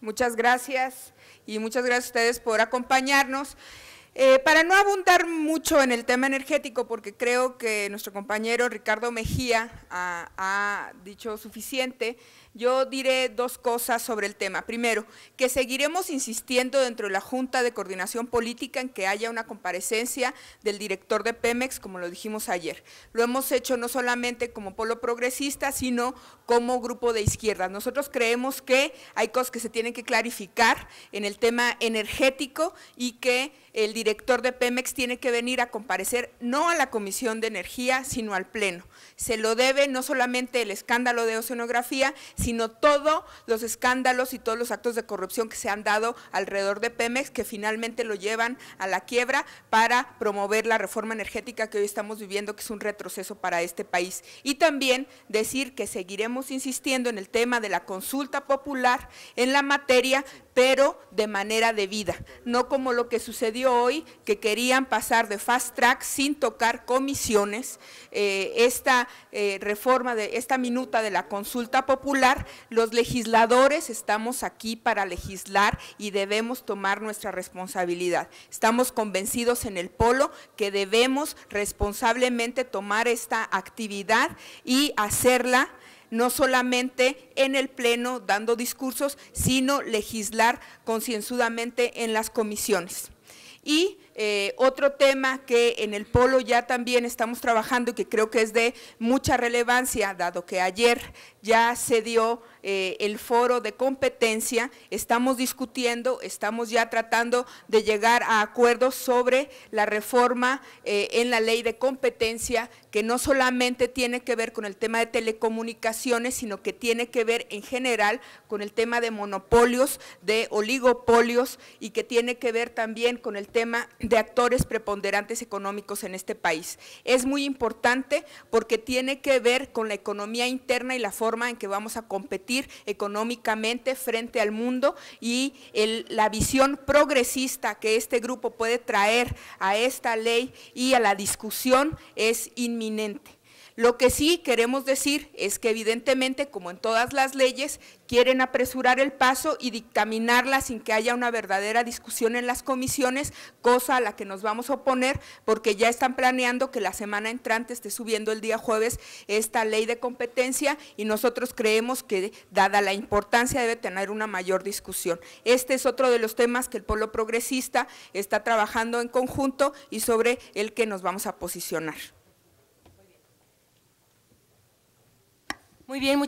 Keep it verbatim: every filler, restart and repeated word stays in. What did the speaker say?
Muchas gracias y muchas gracias a ustedes por acompañarnos. Eh, para no abundar mucho en el tema energético, porque creo que nuestro compañero Ricardo Mejía ha, ha dicho suficiente, yo diré dos cosas sobre el tema. Primero, que seguiremos insistiendo dentro de la Junta de Coordinación Política en que haya una comparecencia del director de Pemex, como lo dijimos ayer. Lo hemos hecho no solamente como polo progresista, sino como grupo de izquierda. Nosotros creemos que hay cosas que se tienen que clarificar en el tema energético y que el director de Pemex tiene que venir a comparecer no a la Comisión de Energía, sino al Pleno. Se lo debe no solamente el escándalo de oceanografía, sino todos los escándalos y todos los actos de corrupción que se han dado alrededor de Pemex, que finalmente lo llevan a la quiebra para promover la reforma energética que hoy estamos viviendo, que es un retroceso para este país. Y también decir que seguiremos insistiendo en el tema de la consulta popular en la materia, pero de manera debida, no como lo que sucedió hoy, que querían pasar de fast track sin tocar comisiones, eh, esta eh, reforma, de esta minuta de la consulta popular. Los legisladores estamos aquí para legislar y debemos tomar nuestra responsabilidad. Estamos convencidos en el polo que debemos responsablemente tomar esta actividad y hacerla no solamente en el Pleno dando discursos, sino legislar concienzudamente en las comisiones. Y eh, otro tema que en el polo ya también estamos trabajando y que creo que es de mucha relevancia, dado que ayer ya se dio eh, el foro de competencia, estamos discutiendo, estamos ya tratando de llegar a acuerdos sobre la reforma eh, en la ley de competencia, que no solamente tiene que ver con el tema de telecomunicaciones, sino que tiene que ver en general con el tema de monopolios, de oligopolios, y que tiene que ver también con el tema de actores preponderantes económicos en este país. Es muy importante porque tiene que ver con la economía interna y la forma en que vamos a competir económicamente frente al mundo, y el, la visión progresista que este grupo puede traer a esta ley y a la discusión es inminente. Lo que sí queremos decir es que evidentemente, como en todas las leyes, quieren apresurar el paso y dictaminarla sin que haya una verdadera discusión en las comisiones, cosa a la que nos vamos a oponer, porque ya están planeando que la semana entrante esté subiendo el día jueves esta ley de competencia, y nosotros creemos que, dada la importancia, debe tener una mayor discusión. Este es otro de los temas que el polo progresista está trabajando en conjunto y sobre el que nos vamos a posicionar. Muy bien.